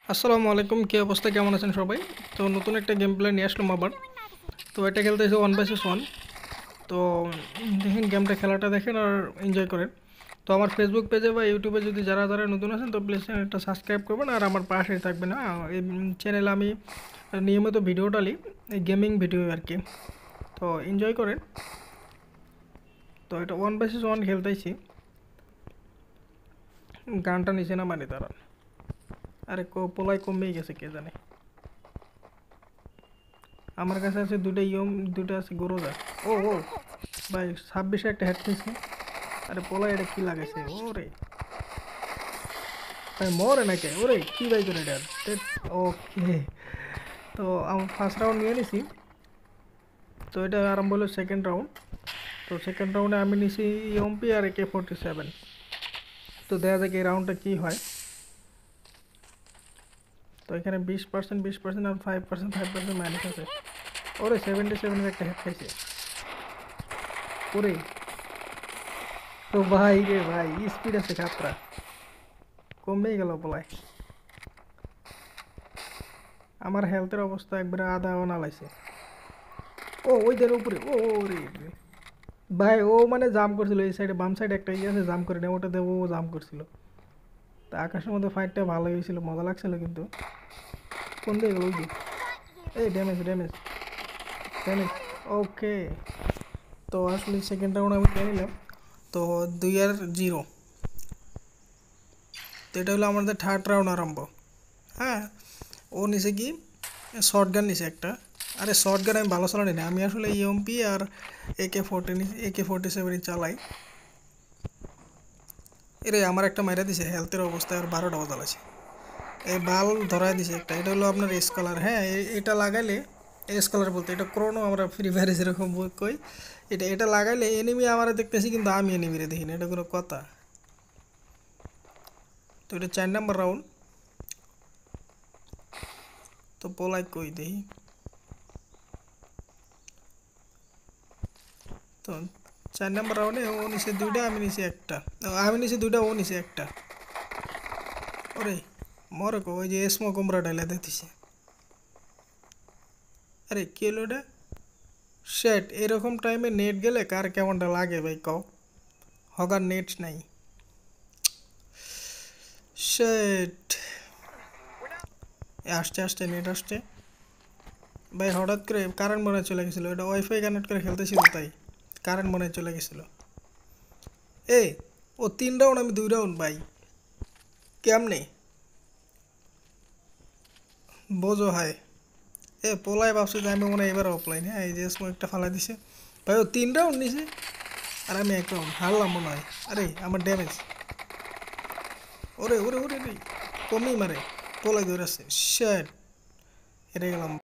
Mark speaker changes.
Speaker 1: আসসালামু আলাইকুম, কি অবস্থা, কেমন আছেন সবাই? তো নতুন একটা গেম প্লে নিয়ে আসলাম আবার। তো এটা খেলতে হচ্ছে 1 vs 1। তো দেখেন, গেমটা খেলাটা দেখেন আর এনজয় করেন। তো আমার ফেসবুক পেজে বা ইউটিউবে যদি যারা যারা নতুন আছেন তো প্লিজ চ্যানেলটা সাবস্ক্রাইব করবেন আর আমার পাশেই থাকবেন। হ্যাঁ, এই চ্যানেলে আমি নিয়মিত ভিডিও ডালি, এই গেমিং ভিডিও আর কি। তো এনজয় করেন। তো এটা 1 vs 1 খেলতেইছি। গানটা নিচে না মানে তারা, আরে পোলাই কমেই গেছে কে জানে। আমার কাছে আছে দুটো দুটো আছে গরুজা। ও ও ভাই, 26-এ একটা হেড খেয়েছি। আরে পোলা এটা কি লাগাইছে ওরে? ভাই মরে নাকি ওরে, কি ভাই করে এটা? ওকে, তো আমার ফার্স্ট রাউন্ড নিয়ে নিছি। তো এটা আরম্ভ হলো সেকেন্ড রাউন্ড। তো সেকেন্ড রাউন্ডে আমি নিছি ইএমপি আর AK-47। তো দেখা যাক এই রাউন্ডটা কী হয়। তো এখানে 20%, 20% আর 5% মাইনাস আছে। ওরে 77-এর একটা হেড খাইছে ওরে। তো ভাই রে ভাই, স্পিড আছে খাতরা, কমেই গেল বলাই। আমার হেলথের অবস্থা একবারে আধা বানালাইছে। ও ওই দের উপরে, ও রে রে। ভাই ও মানে জাম্প করছিল এই সাইডে, বাম সাইডে একটা ইয়ে আছে, জাম্প করে নেই ওটাতে ও জাম্প করছিল। তা আকাশের মধ্যে ফাইটটা ভালো হয়েছিল, মজা লাগছিল কিন্তু। কোন দিকে গেল ওই যে? এই ড্যামেজ ড্যামেজ ড্যামেজ। ওকে, তো আসলে সেকেন্ড রাউন্ড আমি নিয়ে নিলাম। তো 2-0। তো এটা হলো আমাদের থার্ড রাউন্ড আরম্ভ। হ্যাঁ, ও নিচে কি শর্ট গান নিছে একটা। আরে শর্ট গান আমি ভালো চালানি না, আমি আসলে ইএমপি আর AK-47 চালাই। এরে আমার একটা মাইরা দিছে, হেলথের অবস্থা আর 12টা বাজালাইছে। এই বাল ধরাই দিছে একটা, এটা হলো আপনার এস কালার। হ্যাঁ, এটা লাগাইলে, এস কালার বলতে এটা ক্রোনো, আমরা ফ্রি ফায়ারে যেরকম কই, এটা এটা লাগাইলে এনিমি আমরা দেখতেছি কিন্তু আমি এনিমিরে দেখি না, এটা কোনো কথা? তো এটা 4 নম্বর রাউন্ড। তো পলাই কই দেখি। তো 4 নম্বর রাউন্ডে ও নিচে দুইটা, আমি নিচে একটা। আমি নিচে দুইটা, ও নিচে একটা। ওরে মরে কো, ওই যে স্মো কুমড়া ডাইলা দিতেছে। আরে কি হলো এটা? শেট, এরকম টাইমে নেট গেলে কার কেমনটা লাগে ভাই কও? হগার নেট নাই। শেট, আসতে আসতে নেট আসছে ভাই। হঠাৎ করে কারেন্ট মনে হয় চলে গেছিলো, এটা ওয়াইফাই কানেক্ট করে খেলতেছিল তাই কারেন্ট মনে হয় চলে গেছিলো। এ, ও 3 রাউন্ড আমি 2 রাউন্ড ভাই, কেমনে বোঝো? হায়, এ পোলায় ভাবছে যে আমি মনে হয় এবার অফলাইন। হ্যাঁ, এই যে স্মোক একটা ফালাই দিছে ভাই, ও 3 রাউন্ড নিছে আর আমি 1 রাউন্ড হারলাম মনে হয়। আরে আমার ড্যামেজ, ওরে ওরে ওরে রে, কমই মারে, পোলাই ধরে আছে। শেট, হেরে গেলাম।